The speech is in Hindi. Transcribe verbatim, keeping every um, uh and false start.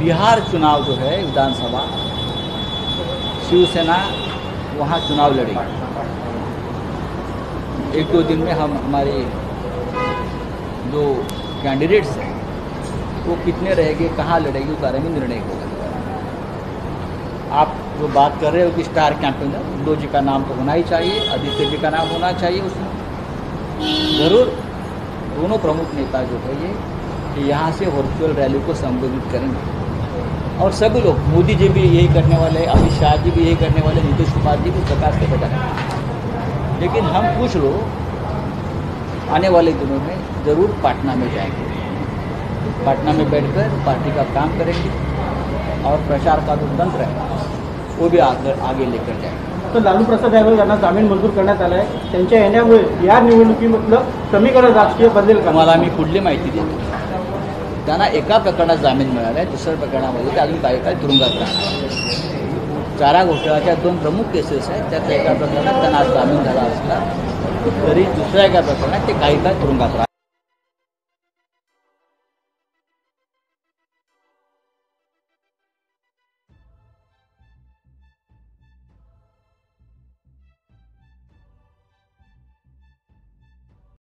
बिहार चुनाव जो है विधानसभा, शिवसेना वहाँ चुनाव लड़ेगी। एक दो दिन में हम हमारे जो कैंडिडेट्स हैं वो कितने रहेंगे, कहाँ लड़ेगी, उस बारे में निर्णय होगा। आप जो बात कर रहे हो कि स्टार कैंपेनर, दो जी का नाम तो होना ही चाहिए, आदित्य जी का नाम होना चाहिए उसमें ज़रूर। दोनों प्रमुख नेता जो है ये कि यहाँ से वर्चुअल रैली को संबोधित करेंगे और सभी लोग, मोदी जी भी यही करने वाले, अमित शाह जी भी यही करने वाले, नीतीश कुमार जी भी प्रकाश से बताएंगे। लेकिन हम कुछ लोग आने वाले दिनों में ज़रूर पटना में जाएंगे, पटना में बैठकर पार्टी का काम करेंगे और प्रचार का जो तंत्र है वो भी आगे आगे लेकर जाएंगे। तर लालू प्रसाद यादव यांना जामीन मंजूर करण्यात आला आहे, त्यांच्या येण्यामुळे या निवडणुकीमधलं समीकरण राजकीय बदलेल का? मला मी पुढली माहिती देतो। त्यांना एका प्रकरणात जामीन मिळाला आहे, दुसऱ्या प्रकरणामध्ये ते अजून काही काळ तुरुंगात राहणार। चारा घोटाळ्याच्या दोन प्रमुख केसेस आहेत, त्यात एका प्रकरणात त्यांना आज जामीन झाला असला तरी दुसऱ्या एका प्रकरणात ते काही काळ तुरुंगात राहणार।